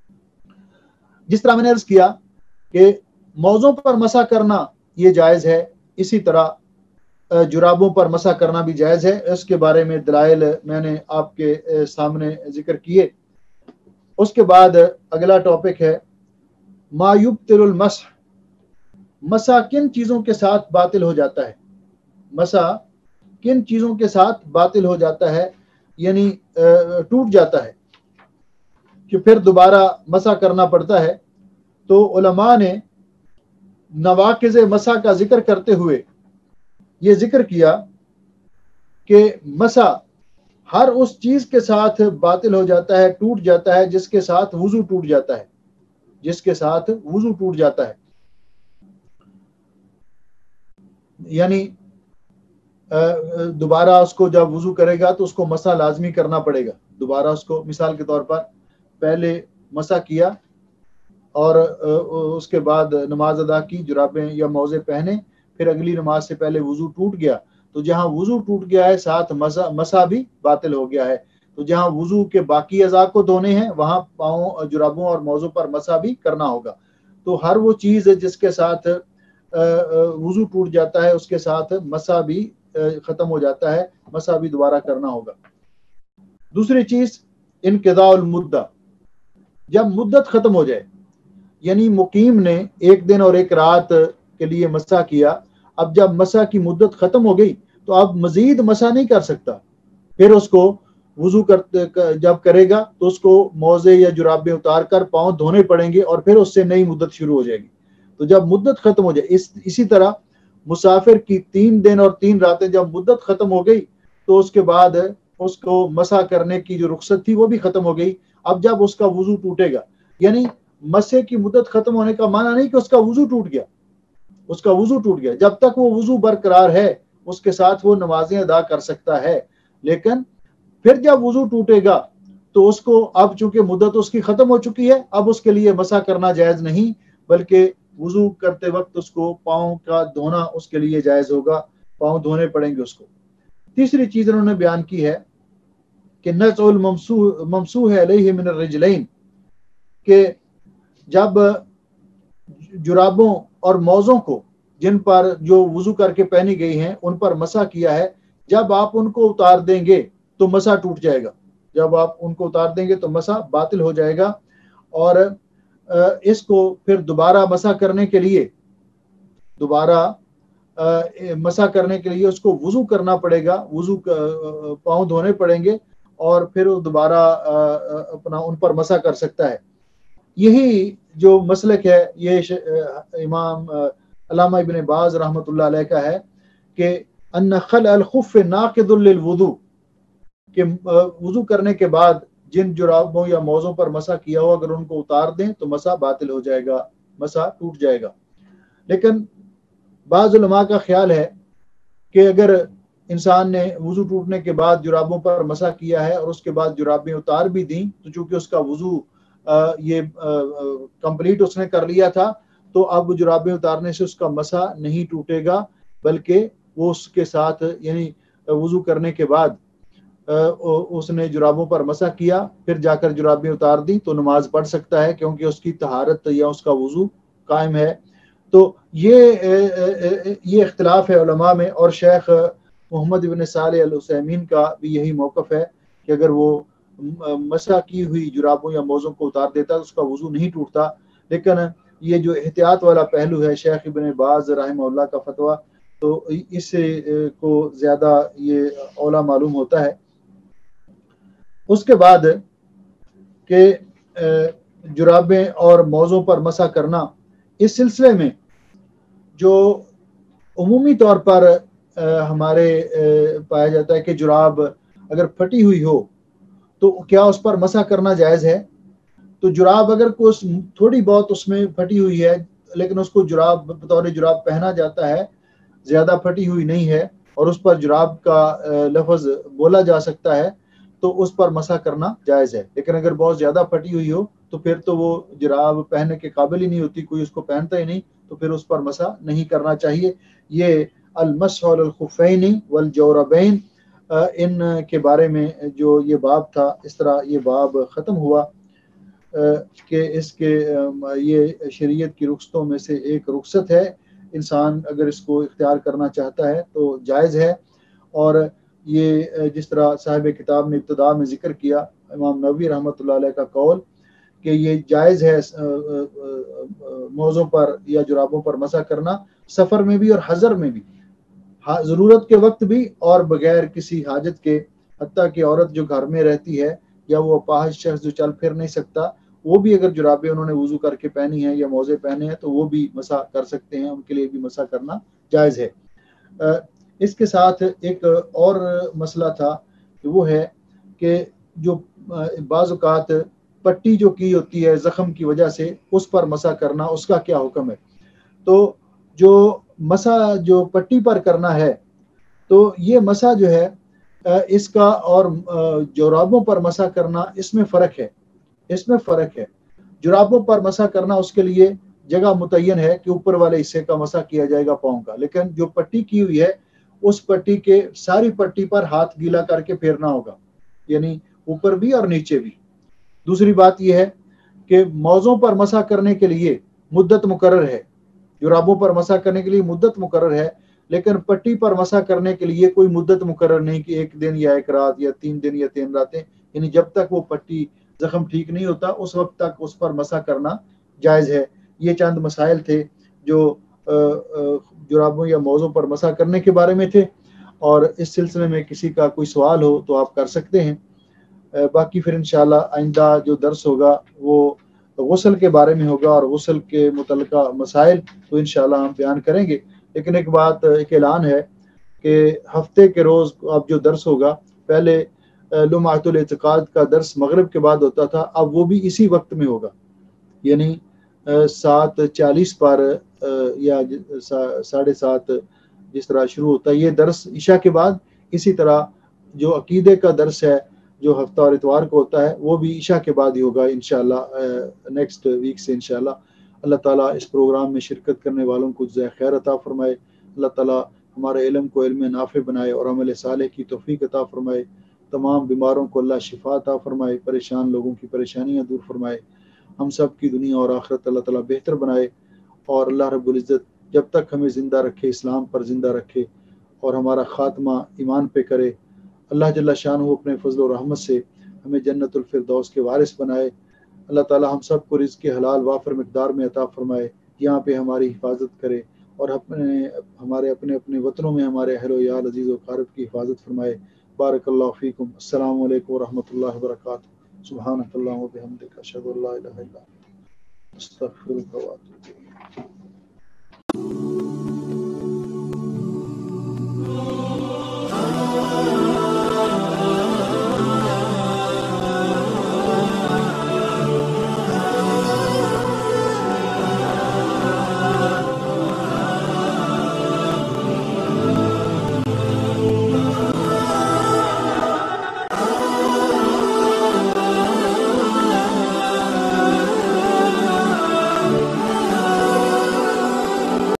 جس طرح میں نے عرض کیا کہ موزوں پر مسح کرنا یہ جائز ہے، اسی طرح جرابوں پر مسح کرنا بھی جائز ہے۔ اس کے بارے میں دلائل میں نے آپ کے سامنے ذکر کیے۔ اس کے بعد اگلا ٹاپک ہے ما یبطل المسح، مسح کن چیزوں کے ساتھ باطل ہو جاتا ہے، مسح کن چیزوں کے ساتھ باطل ہو جاتا ہے، یعنی ٹوٹ جاتا ہے کہ پھر دوبارہ مسح کرنا پڑتا ہے۔ تو علماء نے نواقض مسح کا ذکر کرتے ہوئے یہ ذکر کیا کہ مسح ہر اس چیز کے ساتھ باطل ہو جاتا ہے، ٹوٹ جاتا ہے جس کے ساتھ وضو ٹوٹ جاتا ہے، جس کے ساتھ وضو ٹوٹ جاتا ہے، یعنی دوبارہ اس کو جب وضو کرے گا تو اس کو مسح لازمی کرنا پڑے گا۔ دوبارہ اس کو مثال کے طور پر پہلے مسح کیا اور اس کے بعد نماز ادا کی، جرابیں یا موزے پہنے، پھر اگلی نماز سے پہلے وضو ٹوٹ گیا، تو جہاں وضو ٹوٹ گیا ہے ساتھ مسح مسح بھی باطل ہو گیا ہے۔ تو جہاں وضو کے باقی اعضاء کو دھونے ہیں وہاں پاؤں جرابوں اور موزوں پر مسح بھی کرنا ہوگا۔ تو ہر وہ چیز جس کے ساتھ وضو ٹوٹ جاتا ہے اس کے ساتھ مسح بھی ختم ہو جاتا ہے، مسح بھی دوبارہ کرنا ہوگا۔ دوسری چیز انقضاء المدہ، جب مدت ختم ہو جائے، یعنی مقیم نے ایک دن اور ایک رات کے لیے مسح کیا، اب جب مسح کی مدت ختم ہو گئی تو اب مزید مسح نہیں کر سکتا، پھر اس کو وضو کرتے جب کرے گا تو اس کو موزے یا جرابیں اتار کر پاؤں دھونے پڑیں گے، اور پھر اس سے نئی مدت شروع ہو جائے گی۔ تو جب مدت ختم ہو جائے، اس اسی طرح مسافر کی تین دن اور تین راتیں جب مدت ختم ہو گئی تو اس کے بعد اس کو مسح کرنے کی جو رخصت تھی وہ بھی ختم ہو گئی۔ اب جب اس کا وضو ٹوٹے گا، یعنی مسح کی مدت ختم ہونے کا معنی نہیں کہ اس کا وضو ٹوٹ گیا، اس کا وضو ٹوٹ گیا، جب تک وہ وضو برقرار ہے اس کے ساتھ وہ نمازیں ادا کر سکتا ہے، لیکن پھر جب وضو ٹوٹے گا تو اس کو اب چونکہ مدت اس کی ختم ہو چکی ہے، اب اس کے لیے مسح کرنا جائز نہیں، بلکہ وضو کرتے وقت اس کو پاؤں کا دھونا اس کے لیے جائز ہوگا، پاؤں دھونے پڑیں گے اس کو۔ تیسری چیز انہوں نے بیان کی ہے کہ نزع الممسوح ممسوح علیہ من الرجلین، کہ جب جرابوں اور موزوں کو جن پر جو وضو کر کے پہنی گئی ہیں ان پر مسح کیا ہے، جب آپ ان کو اتار دیں گے تو مسح ٹوٹ جائے گا، جب آپ ان کو اتار دیں گے تو مسح باطل ہو جائے گا، اور اس کو پھر دوبارہ مسح کرنے کے لیے دوبارہ مسح کرنے کے لیے اس کو وضو کرنا پڑے گا، وضو پاؤں دھونے پڑیں گے، اور پھر وہ دوبارہ اپنا ان پر مسح کر سکتا ہے۔ یہی جو مسلک ہے یہ امام علامہ ابن باز رحمۃ اللہ علیہ کا ہے کہ ان خلع الخف ناقض للوضو، کہ وضو کرنے کے بعد جن جرابوں یا موزوں پر مسح کیا ہو اگر ان کو اتار دیں تو مسح باطل ہو جائے گا، مسح ٹوٹ جائے گا۔ لیکن بعض علماء کا خیال ہے کہ اگر انسان نے وضو ٹوٹنے کے بعد جرابوں پر مسح کیا ہے اور اس کے بعد جرابیں اتار بھی دیں تو چونکہ اس کا وضو یہ کمپلیٹ اس نے کر لیا تھا، تو اب جرابیں اتارنے سے اس کا مسح نہیں ٹوٹے گا، بلکہ وہ اس کے ساتھ یعنی وضو کرنے کے بعد اس نے جرابوں پر مسح کیا پھر جا کر جرابیں اتار دی تو نماز پڑھ سکتا ہے، کیونکہ اس کی طہارت یا اس کا وضو قائم ہے۔ تو یہ یہ اختلاف ہے علماء میں، اور شیخ محمد بن صالح العثیمین کا بھی یہی موقف ہے کہ اگر وہ مسح کی ہوئی جرابوں یا موزوں کو اتار دیتا تو اس کا وضو نہیں ٹوٹتا۔ لیکن یہ جو احتیاط والا پہلو ہے شیخ ابن باز رحمہ اللہ کا فتویٰ، تو اس کو زیادہ یہ اولا معلوم ہوتا ہے۔ اس کے بعد کہ جرابیں اور موزوں پر مسح کرنا، اس سلسلے میں جو عمومی طور پر ہمارے پایا جاتا ہے کہ جراب اگر پھٹی ہوئی ہو تو کیا اس پر مسح کرنا جائز ہے؟ تو جراب اگر کوئی تھوڑی بہت اس میں پھٹی ہوئی ہے لیکن اس کو جراب بطور جراب پہنا جاتا ہے، زیادہ پھٹی ہوئی نہیں ہے اور اس پر جراب کا لفظ بولا جا سکتا ہے، تو اس پر مسح کرنا جائز ہے۔ لیکن اگر بہت زیادہ پھٹی ہوئی ہو تو پھر تو وہ جراب پہننے کے قابل ہی نہیں ہوتی، کوئی اس کو پہنتا ہی نہیں، تو پھر اس پر مسح نہیں کرنا چاہیے۔ یہ المسح علی الخفین والجوربین ان کے بارے میں جو یہ باب تھا، اس طرح یہ باب ختم ہوا کہ اس کے یہ شریعت کی رخصتوں میں سے ایک رخصت ہے، انسان اگر اس کو اختیار کرنا چاہتا ہے تو جائز ہے۔ اور یہ جس طرح صاحب کتاب نے ابتدا میں ذکر کیا امام نووی رحمۃ اللہ علیہ کا قول کہ یہ جائز ہے موزوں پر یا جرابوں پر مسح کرنا، سفر میں بھی اور حضر میں بھی، ضرورت کے وقت بھی اور بغیر کسی حاجت کے، حتیٰ کہ عورت جو گھر میں رہتی ہے یا وہ اپاہج شخص جو چل پھر نہیں سکتا، وہ بھی اگر جرابیں انہوں نے وضو کر کے پہنی ہیں یا موزے پہنے ہیں تو وہ بھی مسح کر سکتے ہیں، ان کے لیے بھی مسح کرنا جائز ہے۔ اس کے ساتھ ایک اور مسئلہ تھا کہ وہ ہے کہ جو بعض اوقات پٹی جو کی ہوتی ہے زخم کی وجہ سے، اس پر مسح کرنا، اس کا کیا حکم ہے؟ تو جو مسح جو پٹی پر کرنا ہے تو یہ مسح جو ہے اس کا اور جرابوں پر مسح کرنا اس میں فرق ہے، اس میں فرق ہے۔ جرابوں پر مسح کرنا اس کے لیے جگہ متعین ہے کہ اوپر والے حصے کا مسح کیا جائے گا پاؤں کا، لیکن جو پٹی کی ہوئی ہے اس پٹی کے ساری پٹی پر ہاتھ گیلا کر کے پھیرنا ہوگا، یعنی اوپر بھی اور نیچے بھی۔ دوسری بات یہ ہے کہ موزوں پر مسح کرنے کے لیے مدت مقرر ہے، جرابوں پر مسح کرنے کے لیے مدت مقرر ہے، لیکن پٹی پر مسح کرنے کے لیے کوئی مدت مقرر نہیں کہ ایک دن یا ایک رات یا تین دن یا تین راتیں، یعنی جب تک وہ پٹی زخم ٹھیک نہیں ہوتا اس وقت تک اس پر مسح کرنا جائز ہے۔ یہ چند مسائل تھے جو جرابوں یا موزوں پر مسح کرنے کے بارے میں تھے۔ اور اس سلسلے میں کسی کا کوئی سوال ہو تو آپ کر سکتے ہیں. باقی پھر انشاءاللہ آئندہ جو درس ہوگا وہ غسل کے بارے میں ہوگا اور غسل کے متعلقہ مسائل تو انشاءاللہ ہم بیان کریں گے. لیکن ایک بات ایک اعلان ہے کہ ہفتے کے روز اب جو درس ہوگا، پہلے لمعۃ الاعتقاد کا درس مغرب کے بعد ہوتا تھا، اب وہ بھی اسی وقت میں ہوگا، یعنی سات چالیس پر یا ساڑھے سات جس طرح شروع ہوتا ہے یہ درس عشاء کے بعد. اسی طرح جو عقیدے کا درس ہے جو ہفتہ اور اتوار کو ہوتا ہے وہ بھی عشاء کے بعد ہی ہوگا انشاءاللہ نیکسٹ ویک سے انشاءاللہ. اللہ تعالیٰ اس پروگرام میں شرکت کرنے والوں کو جزائے خیر عطا فرمائے. اللہ تعالیٰ ہمارے علم کو علم نافع بنائے اور عمل صالح کی توفیق عطا فرمائے. تمام بیماروں کو اللہ شفا عطا فرمائے، پریشان لوگوں کی پریشانیاں دور فرمائے. ہم سب کی دنیا اور آخرت اللہ تعالیٰ بہتر بنائے. اور اللہ رب العزت جب تک ہمیں زندہ رکھے اسلام پر زندہ رکھے اور ہمارا خاتمہ ایمان پہ کرے. اللہ جل شانہ اپنے فضل و رحمت سے ہمیں جنت الفردوس کے وارث بنائے. اللہ تعالیٰ ہم سب کو رزق حلال وافر مقدار میں عطا فرمائے، یہاں پہ ہماری حفاظت کرے اور اپنے ہمارے اپنے اپنے وطنوں میں ہمارے اہل و عیال عزیز و اقارب کی حفاظت فرمائے. بارک اللہ فیکم. السلام علیکم ورحمۃ اللہ وبرکاتہ. سبحانک اللہم و بحمدک، اشہد ان لا الہ الا انت، استغفرک و اتوب الیک.